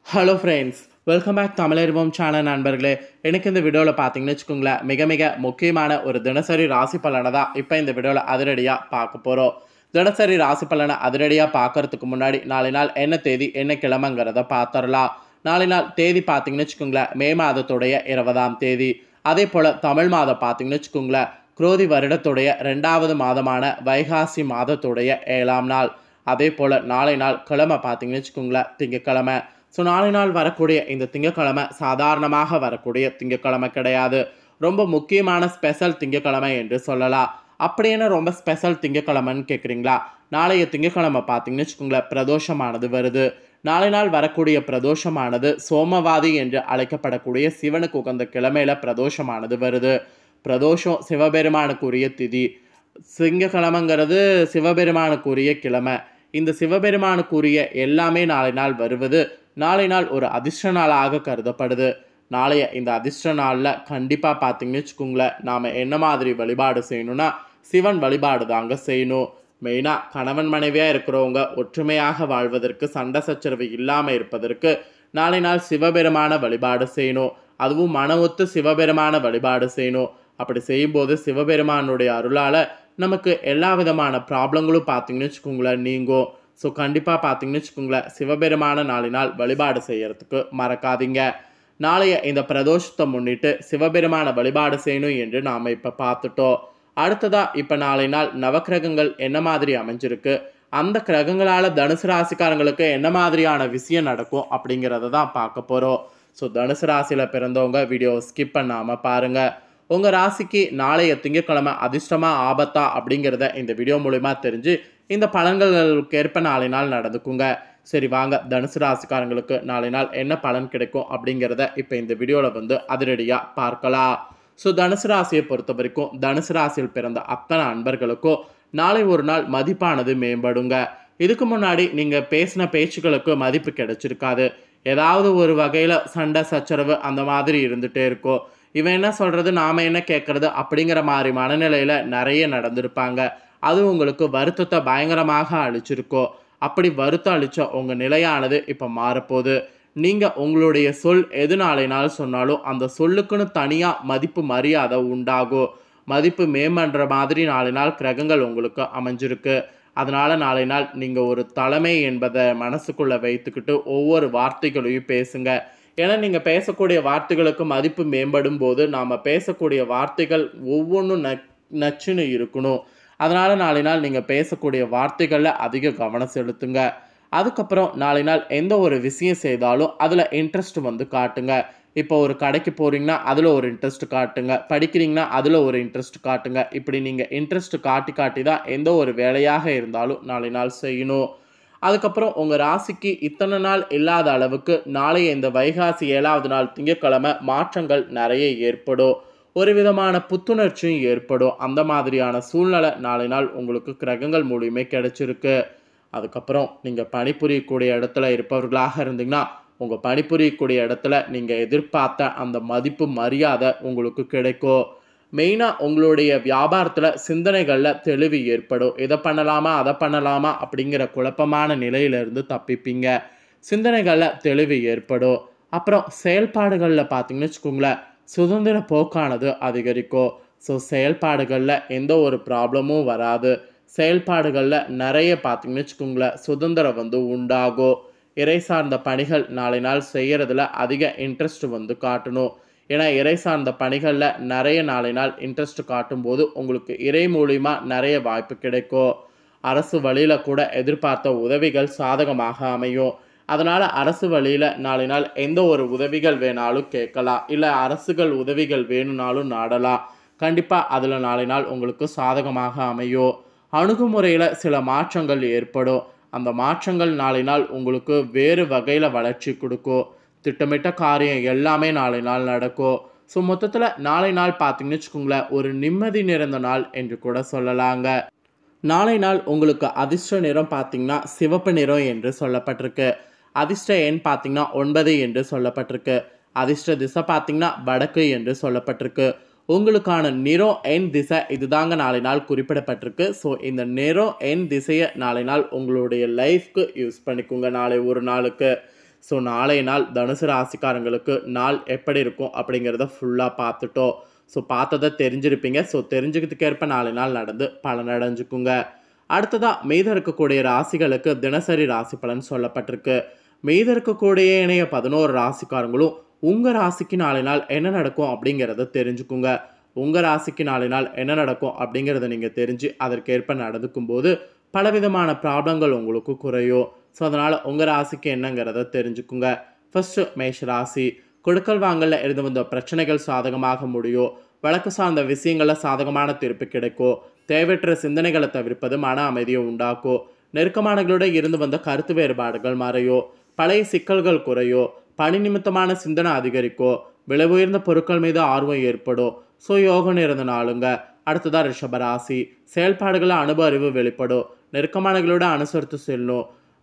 Hello friends, welcome back Tamilarivom channel நண்பர்களே. எனக்கு இந்த வீடியோவில் பார்த்தீங்கன்னு வச்சுக்கோங்களேன், மிக முக்கியமான ஒரு தினசரி ராசி பலனை தான் இப்போ இந்த வீடியோவில் அதிரடியாக பார்க்க போகிறோம். தினசரி ராசி பலனை அதிரடியாக பார்க்கறதுக்கு முன்னாடி நாளை நாள் என்ன தேதி என்ன கிழமைங்கிறத பார்த்துடலாம். நாளை நாள் தேதி பார்த்தீங்கன்னு வச்சுக்கோங்களேன், மே மாதத்துடைய 20ஆம் தேதி. அதே போல் தமிழ் மாதம் பார்த்தீங்கன்னு வச்சுக்கோங்களேன், குரோதி வருடத்துடைய 2வது மாதமான வைகாசி மாதத்துடைய 7ஆம் நாள். அதே போல் நாளை நாள் கிழமை பார்த்தீங்கன்னு வச்சுக்கோங்களேன், திங்கக்கிழமை. ஸோ நாளை நாள் வரக்கூடிய இந்த திங்கக்கிழமை சாதாரணமாக வரக்கூடிய திங்கக்கிழமை கிடையாது. ரொம்ப முக்கியமான ஸ்பெஷல் திங்கக்கிழமை என்று சொல்லலாம். அப்படி என்ன ரொம்ப ஸ்பெஷல் திங்கக்கிழமைன்னு கேட்குறீங்களா? நாளைய திங்கக்கிழமை பார்த்தீங்கன்னு வச்சுக்கோங்களேன், பிரதோஷமானது வருது. நாளை நாள் வரக்கூடிய பிரதோஷமானது சோமவாதி என்று அழைக்கப்படக்கூடிய சிவனுக்கு உகந்த கிழமையில பிரதோஷமானது வருது. பிரதோஷம் சிவபெருமானுக்குரிய திதி. திங்கக்கிழமைங்கிறது சிவபெருமானுக்குரிய கிழமை. இந்த சிவபெருமானுக்குரிய எல்லாமே நாளை நாள் வருவது நாளை நாள் ஒரு அதிர்ஷ்ட நாளாக கருதப்படுது. நாளைய இந்த அதிர்ஷ்ட நாளில் கண்டிப்பாக பார்த்தீங்கன்னு வச்சுக்கோங்களேன், நாம் என்ன மாதிரி வழிபாடு செய்யணும்னா சிவன் வழிபாடு தாங்க செய்யணும். மெயினாக கணவன் மனைவியாக இருக்கிறவங்க ஒற்றுமையாக வாழ்வதற்கு, சண்டை சச்சரவு இல்லாமல் இருப்பதற்கு நாளை நாள் சிவபெருமான வழிபாடு செய்யணும். அதுவும் மன ஒத்து சிவபெருமான வழிபாடு செய்யணும். அப்படி செய்யும்போது சிவபெருமானுடைய அருளால் நமக்கு எல்லா விதமான ப்ராப்ளங்களும் பார்த்தீங்கன்னு வச்சுக்கோங்களேன் நீங்கும். ஸோ கண்டிப்பாக பார்த்தீங்கன்னு வச்சுக்கோங்களேன், சிவபெருமான நாளினால் வழிபாடு செய்யறதுக்கு மறக்காதீங்க. நாளைய இந்த பிரதோஷத்தை முன்னிட்டு சிவபெருமான வழிபாடு செய்யணும் என்று நாம் இப்போ பார்த்துட்டோம். அடுத்ததாக இப்போ நாளை நாள் நவக்கிரகங்கள் என்ன மாதிரி அமைஞ்சிருக்கு, அந்த கிரகங்களால் தனுசு ராசிக்காரங்களுக்கு என்ன மாதிரியான விஷயம் நடக்கும் அப்படிங்கிறத தான் பார்க்க போகிறோம். ஸோ தனுசு ராசியில் பிறந்தவங்க வீடியோவை ஸ்கிப் பண்ணாமல் பாருங்கள். உங்கள் ராசிக்கு நாளைய திங்கட்கிழமை அதிர்ஷ்டமா ஆபத்தா அப்படிங்கிறத இந்த வீடியோ மூலிமா தெரிஞ்சு இந்த பலன்களுக்கு ஏற்ப நாளை நாள் நடந்துக்குங்க. சரி வாங்க, தனுசு ராசிக்காரங்களுக்கு நாளை நாள் என்ன பலன் கிடைக்கும் அப்படிங்கிறத இப்போ இந்த வீடியோவில் அதிரடியாக பார்க்கலாம். ஸோ தனுசு ராசியை பொறுத்த வரைக்கும் தனுசு ராசியில் பிறந்த அத்தனை அன்பர்களுக்கும் நாளை ஒரு நாள் மதிப்பானது மேம்படுங்க. இதுக்கு முன்னாடி நீங்கள் பேசின பேச்சுக்களுக்கு மதிப்பு கிடைச்சிருக்காது. ஏதாவது ஒரு வகையில் சண்டை சச்சரவு அந்த மாதிரி இருந்துகிட்டே இருக்கும். இவன் என்ன சொல்கிறது, நாம் என்ன கேட்குறது அப்படிங்கிற மாதிரி மனநிலையில் நிறைய நடந்திருப்பாங்க. அது உங்களுக்கு வருத்தத்தை பயங்கரமாக அளிச்சிருக்கோம். அப்படி வருத்தம் அளித்த உங்கள் நிலையானது இப்போ மாறப்போகுது. நீங்கள் உங்களுடைய சொல் எது நாளை நாள் சொன்னாலும் அந்த சொல்லுக்குன்னு தனியாக மதிப்பு மரியாதை உண்டாகும். மதிப்பு மேம்படுற மாதிரி நாளை நாள் கிரகங்கள் உங்களுக்கு அமைஞ்சிருக்கு. அதனால் நாளை நாள் நீங்கள் ஒரு தலைமை என்பதை மனசுக்குள்ளே வைத்துக்கிட்டு ஒவ்வொரு வார்த்தைகளையும் பேசுங்க. ஏன்னா நீங்கள் பேசக்கூடிய வார்த்தைகளுக்கு மதிப்பு மேம்படும் போது நாம் பேசக்கூடிய வார்த்தைகள் ஒவ்வொன்றும் நச்சுன்னு இருக்கணும். அதனால் நாளை நாள் நீங்கள் பேசக்கூடிய வார்த்தைகளில் அதிக கவனம் செலுத்துங்க. அதுக்கப்புறம் நாளை நாள் எந்த ஒரு விஷயம் செய்தாலும் அதில் இன்ட்ரெஸ்ட் காட்டுங்க. இப்போ ஒரு கடைக்கு போகிறீங்கன்னா அதில் ஒரு இன்ட்ரெஸ்ட் காட்டுங்க. படிக்கிறீங்கன்னா அதில் ஒரு இன்ட்ரெஸ்ட் காட்டுங்க. இப்படி நீங்கள் இன்ட்ரெஸ்ட் காட்டி தான் எந்த ஒரு வேலையாக இருந்தாலும் நாளை நாள் செய்யணும். அதுக்கப்புறம் உங்கள் ராசிக்கு இத்தனை நாள் இல்லாத அளவுக்கு நாளைய இந்த வைகாசி 7வது நாள் திங்கட்கிழமை மாற்றங்கள் நிறைய ஏற்படும். ஒரு விதமான புத்துணர்ச்சியும் ஏற்படும். அந்த மாதிரியான சூழ்நிலை நாளை நாள் உங்களுக்கு கிரகங்கள் மூலியமே கிடைச்சிருக்கு. அதுக்கப்புறம் நீங்கள் பணிபுரியக்கூடிய இடத்துல இருப்பவர்களாக இருந்தீங்கன்னா உங்கள் பணிபுரியக்கூடிய இடத்துல நீங்கள் எதிர்பார்த்த அந்த மதிப்பு மரியாதை உங்களுக்கு கிடைக்கும். மெயினாக உங்களுடைய வியாபாரத்தில் சிந்தனைகளில் தெளிவு ஏற்படும். இதை பண்ணலாமா அதை பண்ணலாமா அப்படிங்கிற குழப்பமான நிலையிலிருந்து தப்பிப்பீங்க. சிந்தனைகளில் தெளிவு ஏற்படும். அப்புறம் செயல்பாடுகளில் பார்த்தீங்கன்னு வச்சுக்கோங்களேன், சுதந்திர போக்கானது அதிகரிக்கும். ஸோ செயல்பாடுகளில் எந்த ஒரு ப்ராப்ளமும் வராது. செயல்பாடுகளில் நிறைய பார்த்தீங்கன்னு வச்சுக்கோங்களேன் சுதந்திரம் உண்டாகும். இறை சார்ந்த பணிகள் நாளை நாள் செய்கிறதுல அதிக இன்ட்ரெஸ்ட் காட்டணும். ஏன்னா இறை சார்ந்த பணிகளில் நிறைய நாளை நாள் இன்ட்ரெஸ்ட் காட்டும்போது உங்களுக்கு இறை மூலிமா நிறைய வாய்ப்பு கிடைக்கும். அரசு வழியில் கூட எதிர்பார்த்த உதவிகள் சாதகமாக அமையும். அதனால் அரசு வழியில் நாளை நாள் எந்த ஒரு உதவிகள் வேணாலும் கேட்கலாம். இல்லை அரசுகள் உதவிகள் வேணும்னாலும் நாடலாம். கண்டிப்பாக அதில் நாளை நாள் உங்களுக்கு சாதகமாக அமையும். அணுகுமுறையில் சில மாற்றங்கள் ஏற்படும். அந்த மாற்றங்கள் நாளை நாள் உங்களுக்கு வேறு வகையில் வளர்ச்சி கொடுக்கும். திட்டமிட்ட காரியம் எல்லாமே நாளை நாள் நடக்கும். ஸோ மொத்தத்தில் நாளை நாள் பார்த்தீங்கன்னு வச்சுக்கோங்களேன், ஒரு நிம்மதி நிறைந்த நாள் என்று கூட சொல்லலாங்க. நாளை நாள் உங்களுக்கு அதிர்ஷ்ட நிறம் பார்த்தீங்கன்னா சிவப்பு நிறம் என்று சொல்லப்பட்டிருக்கு. அதிர்ஷ்ட எண் பார்த்தீங்கன்னா 9 என்று சொல்லப்பட்டிருக்கு. அதிர்ஷ்ட திசை பார்த்தீங்கன்னா வடக்கு என்று சொல்லப்பட்டிருக்கு. உங்களுக்கான நிறம் எண் திசை இதுதாங்க நாளை நாள் குறிப்பிடப்பட்டிருக்கு. ஸோ இந்த நிறம் எண் திசையை நாளை நாள் உங்களுடைய லைஃப்க்கு யூஸ் பண்ணிக்கோங்க நாளை ஒரு நாளுக்கு. ஸோ நாளைய நாள் தனுசு ராசிக்காரங்களுக்கு நாள் எப்படி இருக்கும் அப்படிங்கிறத ஃபுல்லாக பார்த்துட்டோம். ஸோ பார்த்ததை தெரிஞ்சிருப்பீங்க. ஸோ தெரிஞ்சுக்கிறதுக்கேற்ப நாளை நாள் நடந்து பலனடைஞ்சுக்குங்க. அடுத்ததாக மீதம் இருக்கக்கூடிய ராசிகளுக்கு தினசரி ராசி பலன் சொல்லப்பட்டிருக்கு. மீதம் இருக்கக்கூடிய இணைய 11 ராசிக்காரங்களும் உங்கள் ராசிக்கு நாளை நாள் என்ன நடக்கும் அப்படிங்கிறத தெரிஞ்சுக்குங்க. உங்கள் ராசிக்கு நாளை நாள் என்ன நடக்கும் அப்படிங்கிறத நீங்கள் தெரிஞ்சு அதற்கேற்ப நடந்துக்கும் போது பலவிதமான ப்ராப்ளங்கள் உங்களுக்கு குறையும். ஸோ அதனால் உங்கள் ராசிக்கு என்னங்கிறத தெரிஞ்சுக்குங்க. ஃபஸ்ட்டு மேஷ ராசி. கொடுக்கல் வாங்கலில் இருந்து வந்த பிரச்சனைகள் சாதகமாக முடியும். வழக்கு சார்ந்த விஷயங்களில் சாதகமான தீர்ப்பு கிடைக்கும். தேவையற்ற சிந்தனைகளை தவிர்ப்பது மன அமைதியை உண்டாக்கும். நெருக்கமானங்களோட இருந்து வந்த கருத்து வேறுபாடுகள் மறையும். பழைய சிக்கல்கள் குறையும். பணி நிமித்தமான சிந்தனை அதிகரிக்கும். விலை உயர்ந்த பொருட்கள் மீது ஆர்வம் ஏற்படும். ஸோ யோகம் இருந்த நாளுங்க. அடுத்ததாக ரிஷபராசி. செயல்பாடுகளை அனுபவ அறிவு வெளிப்படும். நெருக்கமானங்களோட அனுசரித்து செல்லும்.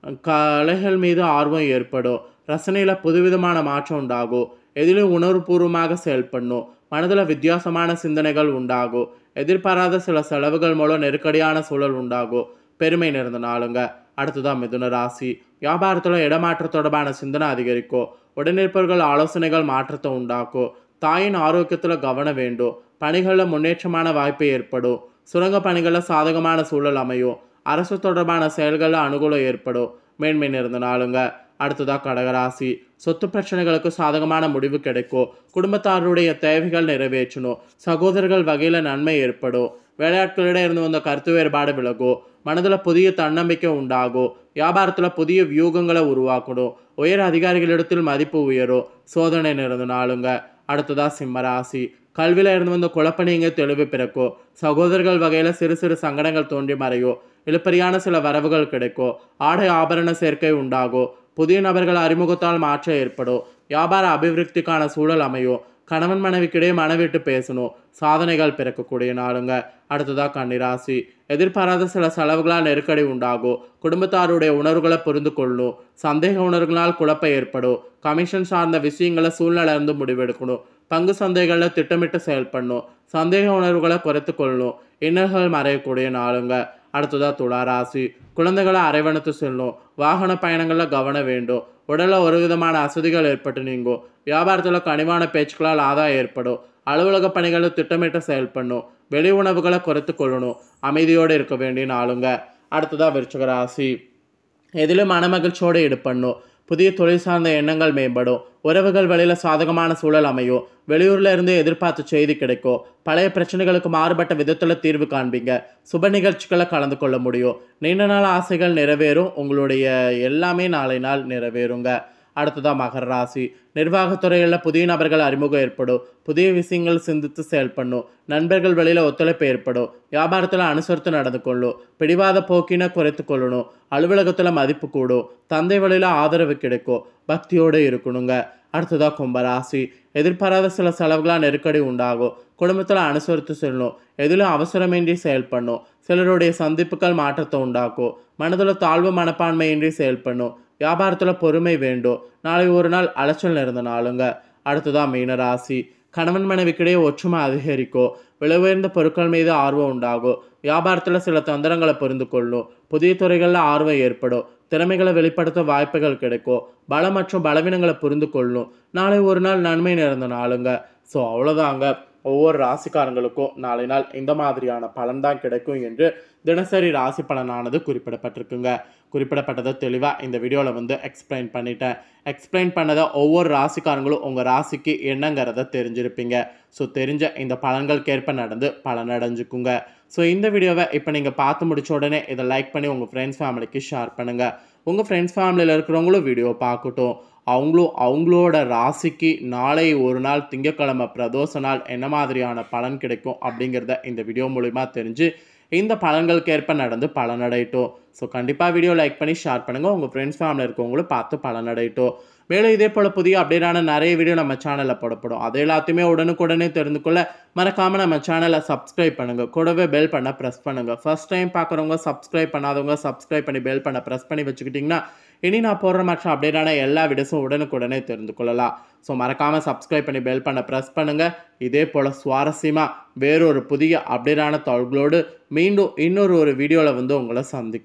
கலைகள் மீது ஆர்வம் ஏற்படும். ரசனையில் புதுவிதமான மாற்றம் உண்டாகும். எதிலும் உணர்வுபூர்வமாக செயல்படணும். மனதில் வித்தியாசமான சிந்தனைகள் உண்டாகும். எதிர்பாராத சில செலவுகள் மூலம் நெருக்கடியான சூழல் உண்டாகும். பெருமை நிறைந்த நாளுங்க. அடுத்ததான் மிதுன ராசி. வியாபாரத்தில் இடமாற்ற தொடர்பான சிந்தனை அதிகரிக்கும். உடனிருப்பவர்கள் ஆலோசனைகள் மாற்றத்தை உண்டாக்கும். தாயின் ஆரோக்கியத்தில் கவனம் வேண்டும். பணிகளில் முன்னேற்றமான வாய்ப்பு ஏற்படும். சுரங்க பணிகளில் சாதகமான சூழல் அமையும். அரசு தொடர்பான செயல்களில் அனுகூலம் ஏற்படும். மேன்மை நிறைந்த நாளுங்க. அடுத்ததாக கடகராசி. சொத்து பிரச்சனைகளுக்கு சாதகமான முடிவு கிடைக்கும். குடும்பத்தாருடைய தேவைகள் நிறைவேற்றணும். சகோதரர்கள் வகையில் நன்மை ஏற்படும். வேலையாட்களிடம் இருந்து வந்த கருத்து வேறுபாடு விலகும். மனதில் புதிய தன்னம்பிக்கை உண்டாகும். வியாபாரத்தில் புதிய வியூகங்களை உருவாக்கணும். உயர் அதிகாரிகளிடத்தில் மதிப்பு உயரும். சோதனை நிறைந்த நாளுங்க. அடுத்ததாக சிம்மராசி. கல்வியில் இருந்து வந்த குழப்ப நீங்க தெளிவு பிறக்கும். சகோதரர்கள் வகையில் சிறு சிறு சங்கடங்கள் தோன்றி மறையும். இழுப்பறியான சில வரவுகள் கிடைக்கும். ஆடை ஆபரண சேர்க்கை உண்டாகும். புதிய நபர்கள் அறிமுகத்தால் மாற்றம் ஏற்படும். வியாபார அபிவிருத்திக்கான சூழல் அமையும். கணவன் மனைவிக்கிடையே மனவிட்டு பேசணும். சாதனைகள் பிறக்கக்கூடிய நாளுங்க. அடுத்ததாக கன்னிராசி. எதிர்பாராத சில செலவுகளால் நெருக்கடி உண்டாகும். குடும்பத்தாருடைய உணர்வுகளை புரிந்து கொள்ளணும். சந்தேக உணர்வுகளால் குழப்பம் ஏற்படும். கமிஷன் சார்ந்த விஷயங்களை சூழ்நிலை இருந்து முடிவெடுக்கணும். பங்கு சந்தைகளில் திட்டமிட்டு செயல்படணும். சந்தேக உணர்வுகளை குறைத்து கொள்ளணும். இன்னல்கள் மறையக்கூடிய நாளுங்க. அடுத்ததாக துளாராசி. குழந்தைகளை அரவணைத்து செல்லணும். வாகன பயணங்களில் கவனம் வேண்டும். உடலில் ஒரு விதமான அசதிகள் ஏற்பட்டு நீங்கும். வியாபாரத்தில் கனிவான பேச்சுக்களால் ஆதாயம் ஏற்படும். அலுவலக பணிகளில் திட்டமிட்டு செயல்படணும். வெளி உணவுகளை குறைத்து கொள்ளணும். அமைதியோடு இருக்க வேண்டிய நாளுங்க. அடுத்ததாக விருச்சிக ராசி. எதிலும் மனமகிழ்ச்சியோடு ஈடுபடணும். புதிய தொழில் சார்ந்த எண்ணங்கள் மேம்படும். உறவுகள் வழியில் சாதகமான சூழல் அமையும். வெளியூரில் இருந்து எதிர்பார்த்த செய்தி கிடைக்கும். பழைய பிரச்சனைகளுக்கு மாறுபட்ட விதத்தில் தீர்வு காண்பீங்க. சுப நிகழ்ச்சிகளை கலந்து கொள்ள முடியும். நீண்ட நாள் ஆசைகள் நிறைவேறும். உங்களுடைய எல்லாமே நாளை நாள் நிறைவேறுங்க. அடுத்ததாக மகர ராசி. நிர்வாகத்துறையில் புதிய நபர்கள் அறிமுகம் ஏற்படும். புதிய விஷயங்கள் சிந்தித்து செயல்படணும். நண்பர்கள் வழியில் ஒத்துழைப்பு ஏற்படும். வியாபாரத்தில் அனுசரித்து நடந்து கொள்ளும். பிடிவாத போக்கினை குறைத்து கொள்ளணும். அலுவலகத்தில் மதிப்பு கூடும். தந்தை வழியில் ஆதரவு கிடைக்கும். பக்தியோடு இருக்கணுங்க. அடுத்ததாக கும்பராசி. எதிர்பாராத சில செலவுகளாக நெருக்கடி உண்டாகும். குடும்பத்தில் அனுசரித்து செல்லணும். எதிலும் அவசரமின்றி செயல்படணும். சிலருடைய சந்திப்புகள் மாற்றத்தை உண்டாக்கும். மனதில் தாழ்வு மனப்பான்மையின்றி செயல்படணும். வியாபாரத்தில் பொறுமை வேண்டும். நாளை ஒரு நாள் அலைச்சல் நிறைந்த நாளுங்க. அடுத்ததாக மீனராசி. கணவன் மனைவிக்கிடையே ஒற்றுமை அதிகரிக்கும். விலை உயர்ந்த பொருட்கள் மீது ஆர்வம் உண்டாகும். வியாபாரத்தில் சில தந்திரங்களை புரிந்து கொள்ளணும். புதிய துறைகளில் ஆர்வம் ஏற்படும். திறமைகளை வெளிப்படுத்த வாய்ப்புகள் கிடைக்கும். பலம் மற்றும் பலவீனங்களை புரிந்து கொள்ளணும். நாளை ஒரு நாள் நன்மை நிறைந்த நாளுங்க. ஸோ அவ்வளோதாங்க. ஒவ்வொரு ராசிக்காரங்களுக்கும் நாளை நாள் இந்த மாதிரியான பலன்தான் கிடைக்கும் என்று தினசரி ராசி பலனானது குறிப்பிடப்பட்டிருக்குங்க. குறிப்பிடப்பட்டதை தெளிவாக இந்த வீடியோவில் எக்ஸ்பிளைன் பண்ணிட்டேன். எக்ஸ்பிளைன் பண்ணதை ஒவ்வொரு ராசிக்காரங்களும் உங்கள் ராசிக்கு என்னங்கிறத தெரிஞ்சிருப்பீங்க. ஸோ தெரிஞ்ச இந்த பலன்களுக்கேற்ப நடந்து பலனடைஞ்சுக்குங்க. ஸோ இந்த வீடியோவை இப்போ நீங்கள் பார்த்து முடிச்ச உடனே இதை லைக் பண்ணி உங்கள் ஃப்ரெண்ட்ஸ் ஃபேமிலிக்கு ஷேர் பண்ணுங்கள். உங்கள் ஃப்ரெண்ட்ஸ் ஃபேமிலியில் இருக்கிறவங்களும் வீடியோ பார்க்கட்டும். அவங்களோட ராசிக்கு நாளை ஒரு நாள் திங்கட்கிழமை பிரதோஷ நாள் என்ன மாதிரியான பலன் கிடைக்கும் அப்படிங்கிறத இந்த வீடியோ மூலிமா தெரிஞ்சு இந்த பலன்களுக்கேற்ப நடந்து பலனடையட்டும். ஸோ கண்டிப்பாக வீடியோ லைக் பண்ணி ஷேர் பண்ணுங்கள். உங்கள் ஃப்ரெண்ட்ஸ் ஃபேமிலியில் இருக்கவங்களும் பார்த்து பலனடையட்டும். மேலும் இதே போல் புதிய அப்டேட்டான நிறைய வீடியோ நம்ம சேனலில் போடப்படும். அது எல்லாத்தையுமே உடனுக்குடனே தெரிந்து கொள்ள மறக்காமல் நம்ம சேனலை சப்ஸ்கிரைப் பண்ணுங்கள். கூடவே பெல் பண்ண ப்ரெஸ் பண்ணுங்கள். ஃபர்ஸ்ட் டைம் பார்க்குறவங்க சப்ஸ்கிரைப் பண்ணாதவங்க சப்ஸ்கிரைப் பண்ணி பெல் பண்ண ப்ரெஸ் பண்ணி வச்சுக்கிட்டிங்கன்னா இனி நான் போடுற மற்ற அப்டேட்டான எல்லா வீடியோஸும் உடனுக்குடனே தெரிந்து கொள்ளலாம். ஸோ மறக்காமல் சப்ஸ்கிரைப் பண்ணி பெல் பண்ண ப்ரெஸ் பண்ணுங்கள். இதே போல் சுவாரஸ்யமாக வேறொரு புதிய அப்டேட்டான தகவல்களோடு மீண்டும் இன்னொரு வீடியோவில் உங்களை சந்திக்கிறேன்.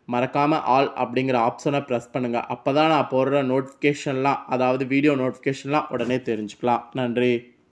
மறக்காமல் ஆல் அப்படிங்கிற ஆப்ஷனை ப்ரெஸ் பண்ணுங்கள். அப்போ தான் நான் போடுற நோட்டிஃபிகேஷன்லாம், அதாவது வீடியோ நோட்டிஃபிகேஷன்லாம் உடனே தெரிஞ்சுக்கலாம். நன்றி.